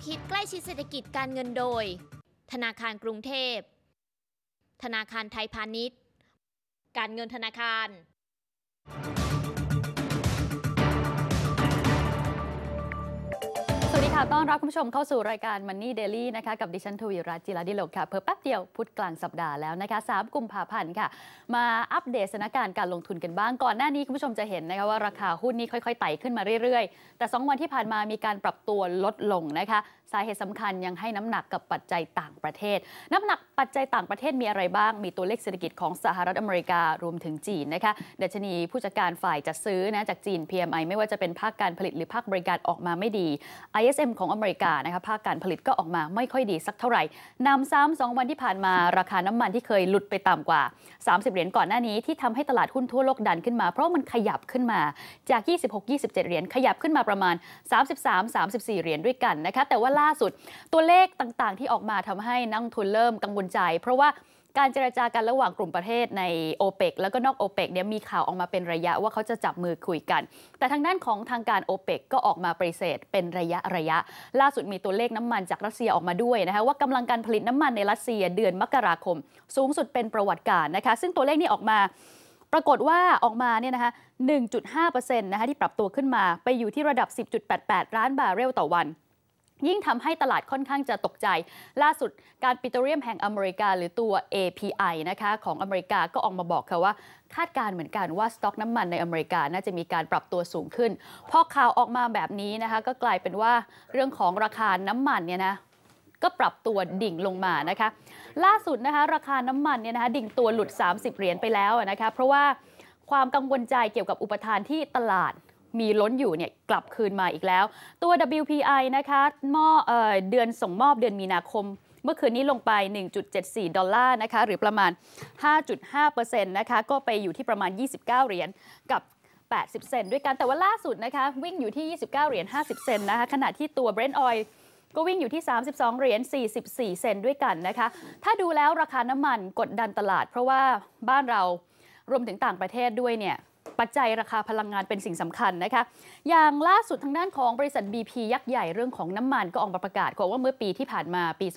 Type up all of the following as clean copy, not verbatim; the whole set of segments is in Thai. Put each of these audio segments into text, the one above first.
คิดใกล้ชิดเศรษฐกิจการเงินโดยธนาคารกรุงเทพธนาคารไทยพาณิชย์การเงินธนาคารสวัสดีค่ะต้อนรับคุณผู้ชมเข้าสู่รายการ Money Daily นะคะกับดิฉันทวีรัตน์ จิราดิโลกค่ะเพิ่มแป๊บเดียวพุธกลางสัปดาห์แล้วนะคะ3 กุมภาพันธ์ค่ะมาอัปเดตสถานการณ์การลงทุนกันบ้างก่อนหน้านี้คุณผู้ชมจะเห็นนะคะว่าราคาหุ้นนี้ค่อยๆไต่ขึ้นมาเรื่อยๆแต่2 วันที่ผ่านมามีการปรับตัวลดลงนะคะสาเหตุสำคัญยังให้น้ำหนักกับปัจจัยต่างประเทศน้ำหนักปัจจัยต่างประเทศมีอะไรบ้างมีตัวเลขเศรษฐกิจของสหรัฐอเมริการวมถึงจีนนะคะดัชนีผู้จัดการฝ่ายจัดซื้อนะจากจีน PMI ไม่ว่าจะเป็นภาคการผลิตหรือภาคบริการออกมาไม่ดี ISM ของอเมริกานะคะภาคการผลิตก็ออกมาไม่ค่อยดีสักเท่าไหร่นำซ้ำ2 วันที่ผ่านมาราคาน้ำมันที่เคยหลุดไปต่ำกว่า30 เหรียญก่อนหน้านี้ที่ทำให้ตลาดหุ้นทั่วโลกดันขึ้นมาเพราะมันขยับขึ้นมาจาก26-27 เหรียญขยับขึ้นมาประมาณ33-34 เหรียญด้วยกันนะคะแต่ว่าล่าสุดตัวเลขต่างๆที่ออกมาทำให้นักลงทุนเริ่มกังวลใจเพราะว่าการเจรจากันระหว่างกลุ่มประเทศใน OPEC แล้วก็นอก OPEC เนี่ยมีข่าวออกมาเป็นระยะว่าเขาจะจับมือคุยกันแต่ทางด้านของทางการ OPEC ก็ออกมาปฏิเสธเป็นระยะล่าสุดมีตัวเลขน้ำมันจากรัสเซียออกมาด้วยนะคะว่ากำลังการผลิตน้ำมันในรัสเซียเดือนมกราคมสูงสุดเป็นประวัติการณ์นะคะซึ่งตัวเลขนี้ออกมาปรากฏว่าออกมาเนี่ยนะคะ 1.5% นะคะที่ปรับตัวขึ้นมาไปอยู่ที่ระดับ 10.88 ล้านบาร์เรลต่อวันยิ่งทำให้ตลาดค่อนข้างจะตกใจล่าสุดการปิโตรเลียมแห่งอเมริกาหรือตัว API นะคะของอเมริกาก็ออกมาบอกค่ะว่าคาดการณ์เหมือนกันว่าสต็อกน้ำมันในอเมริกาน่าจะมีการปรับตัวสูงขึ้นพอข่าวออกมาแบบนี้นะคะก็กลายเป็นว่าเรื่องของราคาน้ำมันเนี่ยนะก็ปรับตัวดิ่งลงมานะคะล่าสุดนะคะราคาน้ำมันเนี่ยนะคะดิ่งตัวหลุด30 เหรียญไปแล้วนะคะเพราะว่าความกังวลใจเกี่ยวกับอุปทานที่ตลาดมีล้นอยู่เนี่ยกลับคืนมาอีกแล้วตัว WPI นะคะเดือนส่งมอบเดือนมีนาคมเมื่อคืนนี้ลงไป 1.74 ดอลลาร์นะคะหรือประมาณ 5.5% นะคะก็ไปอยู่ที่ประมาณ29 เหรียญกับ80 เซนต์ด้วยกันแต่ว่าล่าสุดนะคะวิ่งอยู่ที่29 เหรียญ50 เซนต์นะคะขณะที่ตัว Brent Oil ก็วิ่งอยู่ที่32 เหรียญ44 เซนต์ด้วยกันนะคะถ้าดูแล้วราคาน้ำมันกดดันตลาดเพราะว่าบ้านเรารวมถึงต่างประเทศด้วยเนี่ยปัจจัยราคาพลังงานเป็นสิ่งสำคัญนะคะอย่างล่าสุดทางด้านของบริษัท BP ยักษ์ใหญ่เรื่องของน้ำมันก็ออกมาประกาศว่าเมื่อปีที่ผ่านมาปี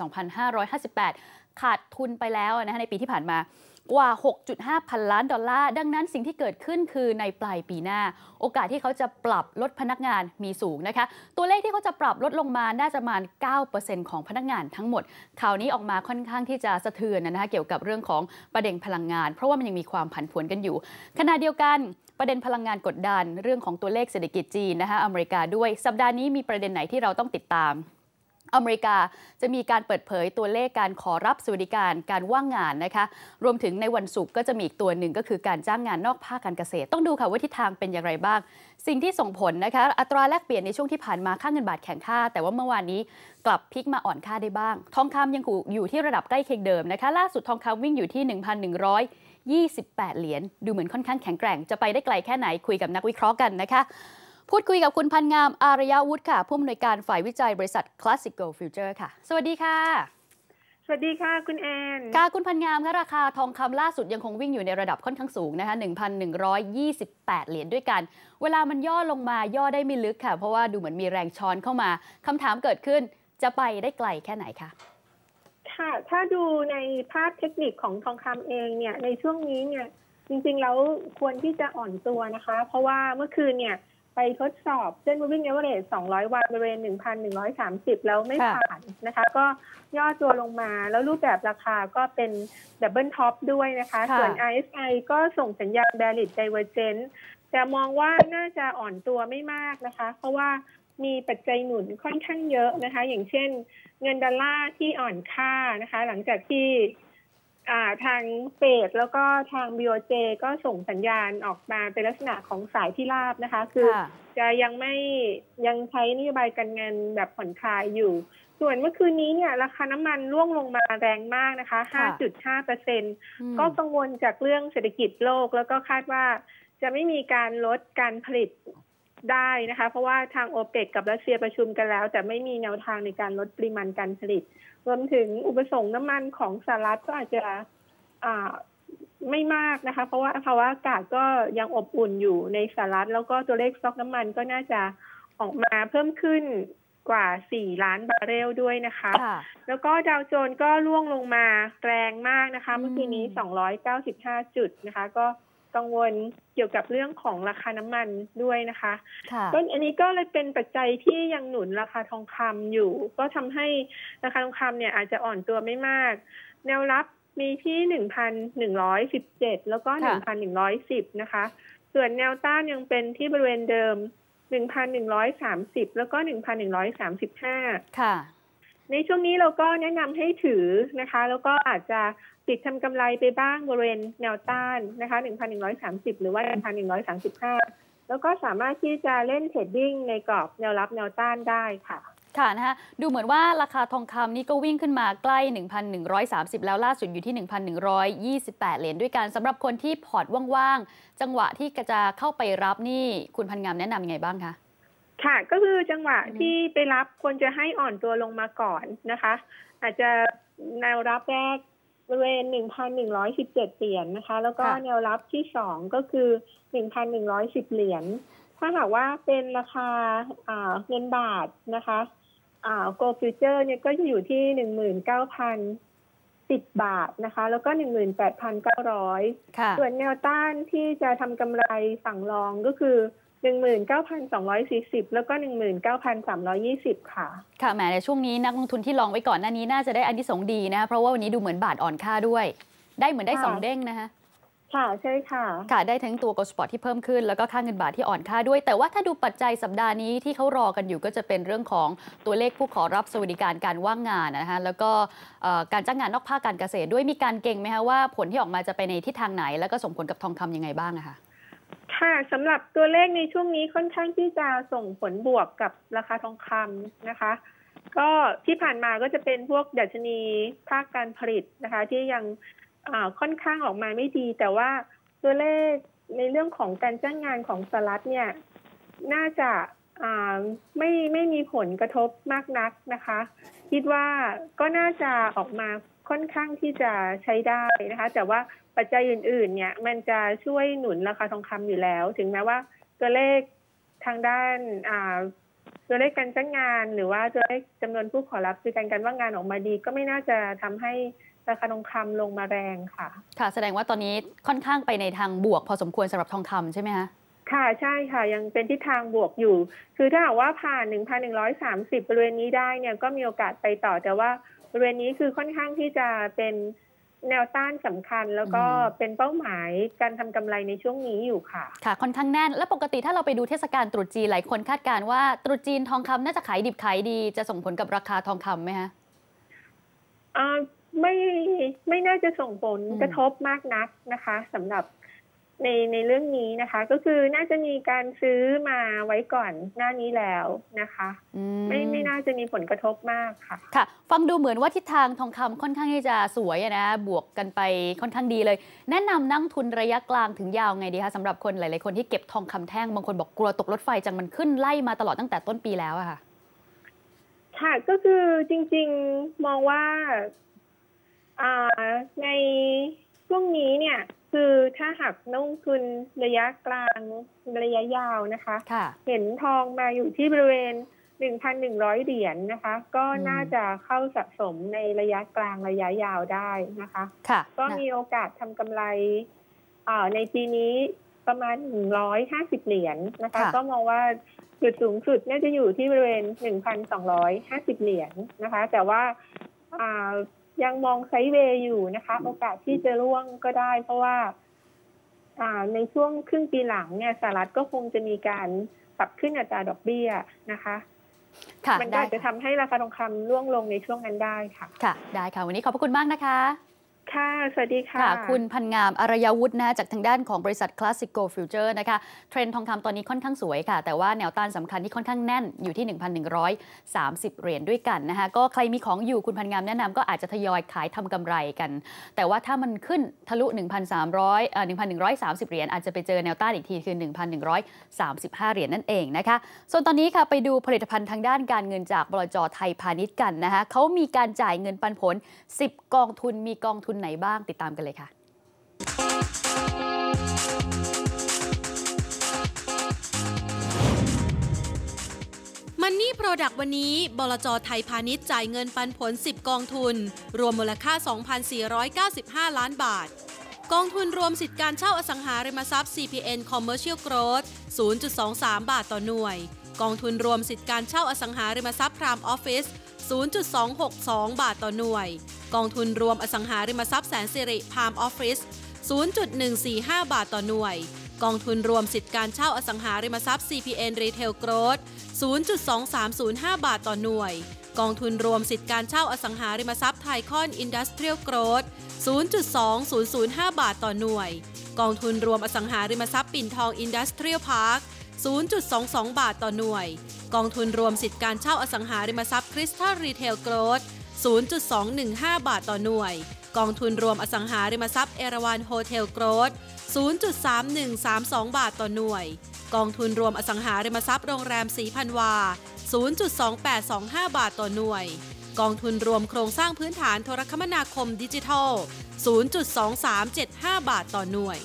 2558 ขาดทุนไปแล้วนะคะในปีที่ผ่านมากว่า 6.5 พันล้านดอลลาร์ดังนั้นสิ่งที่เกิดขึ้นคือในปลายปีหน้าโอกาสที่เขาจะปรับลดพนักงานมีสูงนะคะตัวเลขที่เขาจะปรับลดลงมาน่าจะประมาณ 9% ของพนักงานทั้งหมดข่าวนี้ออกมาค่อนข้างที่จะสะเทือนนะคะเกี่ยวกับเรื่องของประเด็นพลังงานเพราะว่ามันยังมีความผันผวนกันอยู่ขณะเดียวกันประเด็นพลังงานกดดันเรื่องของตัวเลขเศรษฐกิจจีนนะคะอเมริกาด้วยสัปดาห์นี้มีประเด็นไหนที่เราต้องติดตามอเมริกาจะมีการเปิดเผยตัวเลขการขอรับสวัสดิการว่างงานนะคะรวมถึงในวันศุกร์ก็จะมีอีกตัวหนึ่งก็คือการจ้างงานนอกภาคการเกษตรต้องดูค่ะว่าทิศทางเป็นอย่างไรบ้างสิ่งที่ส่งผลนะคะอัตราแลกเปลี่ยนในช่วงที่ผ่านมาค่าเงินบาทแข็งค่าแต่ว่าเมื่อวานนี้กลับพลิกมาอ่อนค่าได้บ้างทองคำยังอยู่ที่ระดับใกล้เคียงเดิมนะคะล่าสุดทองคำวิ่งอยู่ที่ 1,128 เหรียญดูเหมือนค่อนข้างแข็งแกร่งจะไปได้ไกลแค่ไหนคุยกับนักวิเคราะห์กันนะคะพูดคุยกับคุณพันงามอารยวุฒิค่ะผู้อำนวยการฝ่ายวิจัยบริษัท Classical Future ค่ะสวัสดีค่ะสวัสดีค่ะคุณแอนค่ะคุณพันงามค่ะราคาทองคำล่าสุดยังคงวิ่งอยู่ในระดับค่อนข้างสูงนะคะ 1,128 เหรียญด้วยกันเวลามันย่อลงมาย่อได้ไม่ลึกค่ะเพราะว่าดูเหมือนมีแรงช้อนเข้ามาคำถามเกิดขึ้นจะไปได้ไกลแค่ไหนคะค่ะถ้าดูในภาพเทคนิคของทองคำเองเนี่ยในช่วงนี้เนี่ยจริงๆแล้วควรที่จะอ่อนตัวนะคะเพราะว่าเมื่อคืนเนี่ยไปทดสอบเส้น moving average 200 วันบริเวณ 1,130 แล้วไม่ผ่านนะคะก็ย่อตัวลงมาแล้วรูปแบบราคาก็เป็นดับเบิลท็อปด้วยนะคะส่วน RSI ก็ส่งสัญญาณ bearish divergence แต่มองว่าน่าจะอ่อนตัวไม่มากนะคะเพราะว่ามีปัจจัยหนุนค่อนข้างเยอะนะคะอย่างเช่นเงินดอลลาร์ที่อ่อนค่านะคะหลังจากที่ทางเฟดแล้วก็ทาง BOJ ก็ส่งสัญญาณออกมาเป็นลักษณะของสายที่ราบนะคะคือจะยังใช้นโยบายการเงินแบบผ่อนคลายอยู่ส่วนเมื่อคืนนี้เนี่ยราคาน้ำมันร่วงลงมาแรงมากนะคะ 5.5% ก็กังวลจากเรื่องเศรษฐกิจโลกแล้วก็คาดว่าจะไม่มีการลดการผลิตได้นะคะเพราะว่าทาง OPEC กับรัสเซียประชุมกันแล้วแต่ไม่มีแนวทางในการลดปริมาณการผลิตรวมถึงอุปสงค์น้ำมันของสหรัฐก็อาจจะไม่มากนะคะเพราะว่าภาวะอากาศก็ยังอบอุ่นอยู่ในสหรัฐแล้วก็ตัวเลขสต็อกน้ำมันก็น่าจะออกมาเพิ่มขึ้นกว่า4 ล้านบาร์เรลด้วยนะคะค่ะแล้วก็ดาวโจนส์ก็ร่วงลงมาแรงมากนะคะเมื่อกี้นี้295 จุดนะคะก็กังวลเกี่ยวกับเรื่องของราคาน้ำมันด้วยนะคะค่ะก็อันนี้ก็เลยเป็นปัจจัยที่ยังหนุนราคาทองคำอยู่ก็ทำให้ราคาทองคำเนี่ยอาจจะอ่อนตัวไม่มากแนวรับมีที่ 1,117 แล้วก็ 1,110 นะคะส่วนแนวต้านยังเป็นที่บริเวณเดิม 1,130 แล้วก็ 1,135 ค่ะในช่วงนี้เราก็แนะนำให้ถือนะคะแล้วก็อาจจะติดทำกำไรไปบ้างบริเวณแนวต้านนะคะ 1,130 หรือว่า 1,135 แล้วก็สามารถที่จะเล่นเทรดดิ้งในกรอบแนวรับแนวต้านได้ค่ะค่ะนะคะดูเหมือนว่าราคาทองคำนี่ก็วิ่งขึ้นมาใกล้ 1,130 แล้วล่าสุดอยู่ที่ 1,128 เหรียญด้วยกันสำหรับคนที่พอร์ตว่างๆจังหวะที่จะเข้าไปรับนี่คุณพันงามแนะนำยังไงบ้างคะค่ะก็คือจังหวะที่ไปรับควรจะให้อ่อนตัวลงมาก่อนนะคะอาจจะแนวรับแรกบริเวณ 1,117 เหรียญนะคะแล้วก็แนวรับที่2ก็คือ 1,110 เหรียญถ้าหากว่าเป็นราคาเงินบาทนะคะGold Future เนี่ยก็จะอยู่ที่ 19,010 บาทนะคะแล้วก็ 18,900 ส่วนแนวต้านที่จะทำกำไรฝั่งรองก็คือ 19,240 แล้วก็ 19,320 ค่ะค่ะแหมในช่วงนี้นักลงทุนที่ลองไว้ก่อนหน้านี้น่าจะได้อานิสงส์ดีนะเพราะว่าวันนี้ดูเหมือนบาทอ่อนค่าด้วยได้เหมือนได้2เด้งนะคะค่ะใช่ค่ะค่ะได้ทั้งตัว Gold Spot ที่เพิ่มขึ้นแล้วก็ค่าเงินบาทที่อ่อนค่าด้วยแต่ว่าถ้าดูปัจจัยสัปดาห์นี้ที่เขารอกันอยู่ก็จะเป็นเรื่องของตัวเลขผู้ขอรับสวัสดิการการว่างงานนะคะแล้วก็การจ้างงานนอกภาคการเกษตรด้วยมีการเก่งไหมคะว่าผลที่ออกมาจะไปในทิศทางไหนแล้วก็ส่งผลกับทองคำยังไงบ้างนะคะค่ะสำหรับตัวเลขในช่วงนี้ค่อนข้างที่จะส่งผลบวกกับราคาทองคำนะคะก็ที่ผ่านมาก็จะเป็นพวกดัชนีภาคการผลิตนะคะที่ยังค่อนข้างออกมาไม่ดีแต่ว่าตัวเลขในเรื่องของการจ้างงานของสหรัฐเนี่ยน่าจะไม่มีผลกระทบมากนักนะคะคิดว่าก็น่าจะออกมาค่อนข้างที่จะใช้ได้นะคะแต่ว่าปัจจัยอื่นๆเนี่ยมันจะช่วยหนุนราคาทองคำอยู่แล้วถึงแม้ว่าตัวเลขทางด้านตัวเลขการจ้างงานหรือว่าตัวเลขจำนวนผู้ขอรับการว่างงานออกมาดีก็ไม่น่าจะทำให้ราคาทองคำลงมาแรงค่ะค่ะแสดงว่าตอนนี้ค่อนข้างไปในทางบวกพอสมควรสำหรับทองคำใช่ไหมคะค่ะใช่ค่ะยังเป็นทิศทางบวกอยู่คือถ้าหากว่าผ่าน 1,130 บริเวณนี้ได้เนี่ยก็มีโอกาสไปต่อแต่ว่าบริเวณนี้คือค่อนข้างที่จะเป็นแนวต้านสำคัญแล้วก็เป็นเป้าหมายการทำกำไรในช่วงนี้อยู่ค่ะค่ะค่อนข้างแน่นและปกติถ้าเราไปดูเทศกาลตรุษจีนหลายคนคาดการณ์ว่าตรุษจีนทองคำน่าจะขายดิบขายดีจะส่งผลกับราคาทองคำไหมคะไม่น่าจะส่งผลกระทบมากนักนะคะสำหรับในเรื่องนี้นะคะก็คือน่าจะมีการซื้อมาไว้ก่อนหน้านี้แล้วนะคะไม่น่าจะมีผลกระทบมากค่ะค่ะฟังดูเหมือนว่าทิศทางทองคำค่อนข้างที่จะสวยนะบวกกันไปค่อนข้างดีเลยแนะนำนักทุนระยะกลางถึงยาวไงดีคะสำหรับคนหลายๆคนที่เก็บทองคำแท่งบางคนบอกกลัวตกรถไฟจังมันขึ้นไล่มาตลอดตั้งแต่ต้นปีแล้วอะค่ะค่ะก็คือจริงๆมองว่าในช่วงนี้เนี่ยคือถ้าหากลงทุนระยะกลางระยะยาวนะคะเห็นทองมาอยู่ที่บริเวณ 1,100 เหรียญนะคะก็น่าจะเข้าสะสมในระยะกลางระยะยาวได้นะคะก็มีโอกาสทำกำไรในปีนี้ประมาณ150 เหรียญนะคะก็มองว่าจุดสูงสุดน่าจะอยู่ที่บริเวณ 1,250 เหรียญนะคะแต่ว่ายังมองไซด์เวย์อยู่นะคะโอกาสที่จะร่วงก็ได้เพราะว่าในช่วงครึ่งปีหลังเนี่ยสหรัฐก็คงจะมีการปรับขึ้นอัตราดอกเบี้ยนะคะมันอาจจะทำให้ราคาทองคำร่วงลงในช่วงนั้นได้ค่ะค่ะได้ค่ะวันนี้ขอบพระคุณมากนะคะค่ะสวัสดีค่ะคุณพันงามอารยวุฒินะจากทางด้านของบริษัท Classic Gold Future นะคะเทรนด์ทองคำตอนนี้ค่อนข้างสวยค่ะแต่ว่าแนวต้านสำคัญที่ค่อนข้างแน่นอยู่ที่ 1,130 เหรียญด้วยกันนะคะก็ใครมีของอยู่คุณพันงามแนะนำก็อาจจะทยอยขายทำกำไรกันแต่ว่าถ้ามันขึ้นทะลุ 1,130 เหรียญอาจจะไปเจอแนวต้านอีกทีคือ 1,135 เหรียญนั่นเองนะคะส่วนตอนนี้ค่ะไปดูผลิตภัณฑ์ทางด้านการเงินจากบลจ.ไทยพาณิชย์กันนะคะเขามีการจ่ายเงินปันผล10 กองทุนมีกองทุนไหนบ้างติดตามกันเลยค่ะ Money Product วันนี้บลจ.ไทยพาณิชย์จ่ายเงินปันผล10กองทุนรวมมูลค่า 2,495 ล้านบาทกองทุนรวมสิทธิการเช่าอสังหาริมทรัพย์ CPN Commercial Growth 0.23 บาทต่อหน่วยกองทุนรวมสิทธิการเช่าอสังหาริมทรัพย์ Prime Office 0.262 บาทต่อหน่วยกองทุนรวมอสังหาริมทรัพย์แสนสิริ Prime Office 0.145 บาทต่อหน่วยกองทุนรวมสิทธิการเช่าอสังหาริมทรัพย์ CPN Retail Growth 0.2305 บาทต่อหน่วยกองทุนรวมสิทธิการเช่าอสังหาริมทรัพย์ไทคอน Industrial Growth 0.2005 บาทต่อหน่วยกองทุนรวมอสังหาริมทรัพย์ปิ่นทอง Industrial Park 0.22 บาทต่อหน่วยกองทุนรวมสิทธิการเช่าอสังหาริมทรัพย์ Crystal Retail Growth 0.215 บาทต่อหน่วยกองทุนรวมอสังหาริมทรัพย์เอราวัณโฮเทลโกรท 0.3132 บาทต่อหน่วยกองทุนรวมอสังหาริมทรัพย์โรงแรมศรีพันวา 0.2825 บาทต่อหน่วยกองทุนรวมโครงสร้างพื้นฐานโทรคมนาคมดิจิทัล 0.2375 บาทต่อหน่วย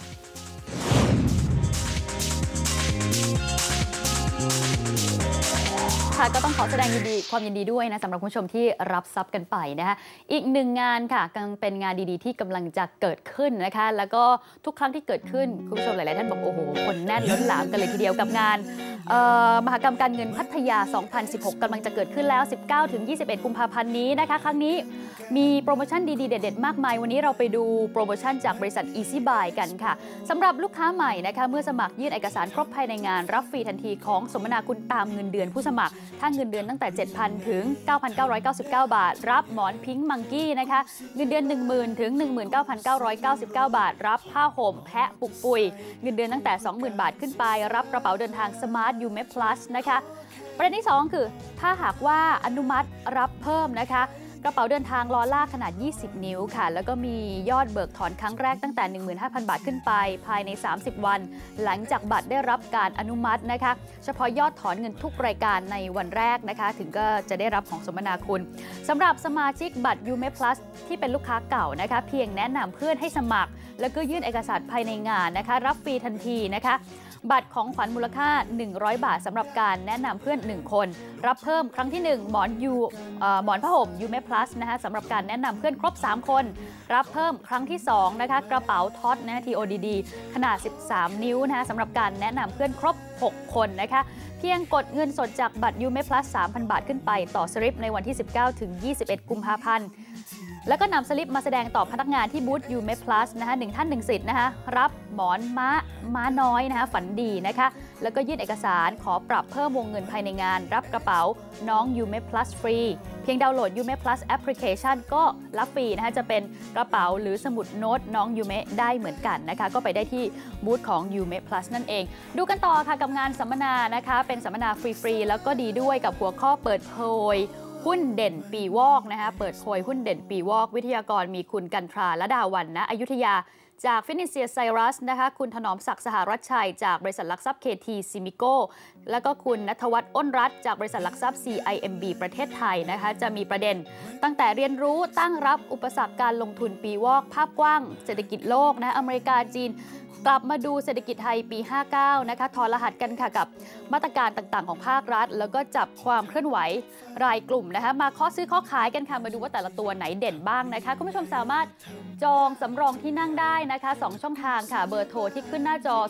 ค่ะก็ต้องขอแสดงความยินดีด้วยนะสำหรับคุณผู้ชมที่รับทรัพย์กันไปนะคะอีกหนึ่งงานค่ะกำลังเป็นงานดีๆที่กำลังจะเกิดขึ้นนะคะแล้วก็ทุกครั้งที่เกิดขึ้นคุณผู้ชมหลายๆท่านบอกโอ้โหคนแน่นล้นหลามกันเลยทีเดียวกับงานมหกรรมการเงินพัทยา 2016 กำลังจะเกิดขึ้นแล้ว 19-21 กุมภาพันธ์นี้นะคะครั้งนี้มีโปรโมชั่นดีๆเด็ดๆมากมายวันนี้เราไปดูโปรโมชั่นจากบริษัท Easy Buy กันค่ะสำหรับลูกค้าใหม่นะคะเมื่อสมัครยื่นเอกสารครบภายในงานรับฟรีทันทีของสมนาคุณตามเงินเดือนผู้สมัครถ้าเงินเดือนตั้งแต่ 7,000 ถึง 9,999 บาทรับหมอนพิงค์มังกี้นะคะเงินเดือน 10,000 ถึง 19,999 บาทรับผ้าห่มแพะปุกปุยเงินเดือนตั้งแต่ 20,000 บาทขึ้นไปรับกระเป๋าเดินทางสมาร์ทยูเมพลัสนะคะประเด็นที่2คือถ้าหากว่าอนุมัติรับเพิ่มนะคะกระเป๋าเดินทางล้อลากขนาด20นิ้วค่ะแล้วก็มียอดเบิกถอนครั้งแรกตั้งแต่ 15,000 บาทขึ้นไปภายใน30วันหลังจากบัตรได้รับการอนุมัตินะคะเฉพาะยอดถอนเงินทุกรายการในวันแรกนะคะถึงก็จะได้รับของสมนาคุณสำหรับสมาชิกบัตรยูเมพลัสที่เป็นลูกค้าเก่านะคะเพียงแนะนำเพื่อนให้สมัครแล้วก็ยื่นเอกสารภายในงานนะคะรับฟรีทันทีนะคะบัตรของขวัญมูลค่า100 บาทสำหรับการแนะนำเพื่อน1คนรับเพิ่มครั้งที่1หมอนผ้าห่มยูเมพลัสนะคะสำหรับการแนะนำเพื่อนครบ3คนรับเพิ่มครั้งที่2นะคะกระเป๋าท็อตนะ TODD ขนาด13นิ้วนะคะสำหรับการแนะนำเพื่อนครบ6คนนะคะเพียงกดเงินสดจากบัตรยูเมพลัส 3,000 บาทขึ้นไปต่อสลิปในวันที่ 19-21 กุมภาพันธ์แล้วก็นำสลิปมาแสดงต่อพนักงานที่บูธยูเมพลัสนะคะ1ท่าน1สิทธิ์นะคะรับหมอนม้าน้อยนะคะฝันดีนะคะแล้วก็ยื่นเอกสารขอปรับเพิ่มวงเงินภายในงานรับกระเป๋าน้องยูเมพลัสฟรีเพียงดาวน์โหลดยูเมพลัสแอปพลิเคชันก็รับฟรีนะคะจะเป็นกระเป๋าหรือสมุดโน้ตน้องยูเมได้เหมือนกันนะคะก็ไปได้ที่บูธของยูเมพลัสนั่นเองดูกันต่อค่ะกับงานสัมมนานะคะเป็นสัมมนาฟรีๆแล้วก็ดีด้วยกับหัวข้อเปิดเผยหุ้นเด่นปีวอกนะคะเปิดโพยหุ้นเด่นปีวอกวิทยากรมีคุณกันทราและดาวันนะอยุธยาจากฟินิเซียไซรัสนะคะคุณถนอมศักดิ์สหรัชชัยจากบริษัทหลักทรัพย์ KT Simico แล้วก็คุณณัฐวัฒน์อ้นรัตน์จากบริษัทหลักทรัพย์ CIMB ประเทศไทยนะคะจะมีประเด็นตั้งแต่เรียนรู้ตั้งรับอุปสรรคการลงทุนปีวอกภาพกว้างเศรษฐกิจโลกนะอเมริกาจีนกลับมาดูเศรษฐกิจไทยปี 59 นะคะถอดรหัสกันค่ะกับมาตรการต่างๆของภาครัฐแล้วก็จับความเคลื่อนไหวรายกลุ่มนะคะมาข้อซื้อข้อขายกันค่ะมาดูว่าแต่ละตัวไหนเด่นบ้างนะคะคุณผู้ชมสามารถจองสำรองที่นั่งได้นะคะ2ช่องทางค่ะเบอร์โทรที่ขึ้นหน้าจอ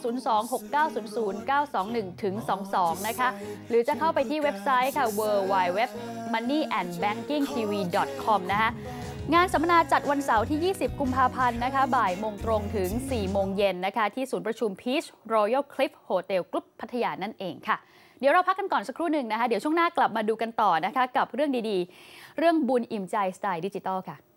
026900921-22 นะคะหรือจะเข้าไปที่เว็บไซต์ค่ะ www.moneyandbankingtv.com นะคะงานสัมมนาจัดวันเสาร์ที่ 20 กุมภาพันธ์นะคะบ่ายโมงตรงถึง 4 โมงเย็นนะคะที่ศูนย์ประชุม Peach Royal Cliff Hotel Group พัทยานั่นเองค่ะเดี๋ยวเราพักกันก่อนสักครู่หนึ่งนะคะเดี๋ยวช่วงหน้ากลับมาดูกันต่อนะคะกับเรื่องดีๆเรื่องบุญอิ่มใจสไตล์ดิจิทัลค่ะ